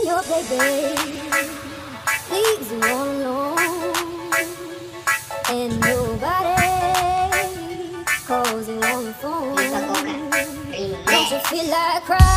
your baby, leaves you all alone, and nobody calls you on the phone. Don't you feel like crying?